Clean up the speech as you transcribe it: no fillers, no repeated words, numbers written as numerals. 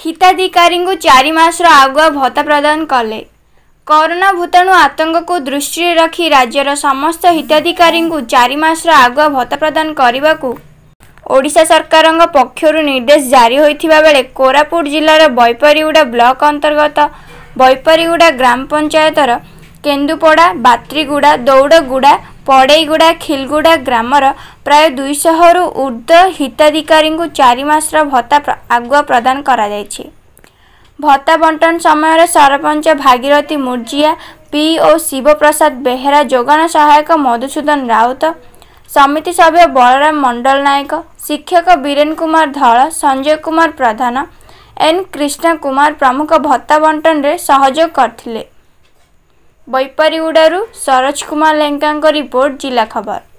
हिताधिकारी 4 मासर आगुआ भत्ता प्रदान कले। कोरोना भूताणु आतंक को दृष्टि रखी राज्यर समस्त हिताधिकारी 4 मासर आगुआ भत्ता प्रदान करने को ओडिशा सरकार पक्षर निर्देश जारी होइथिबा बेले कोरापुट जिलार बैपारीगुड़ा ब्लॉक अंतर्गत बैपारीगुड़ा ग्राम पंचायतर केन्दुपड़ा, बात्रीगुड़ा, दौड़गुड़ा, पड़ईगुड़ा, खिलगुड़ा ग्रामर प्राय 200 रु ऊर्ध्व हिताधिकारी 4 मासर भत्ता आगुआ प्रदान करा जायछि। भत्ता बंटन समय सरपंच भागीरथी मुर्जिया, पीओ शिव प्रसाद बेहेरा, जोगाण सहायक मधुसूदन राउत, समिति सभ्य बलराम मंडल नायक, शिक्षक बीरेन कुमार धल, संजय कुमार प्रधान, एन कृष्ण कुमार प्रमुख भत्ता बंटन रे सहयोग करथिले। बैपारीगुड़ारू सरोज कुमार लेंका रिपोर्ट, जिला खबर।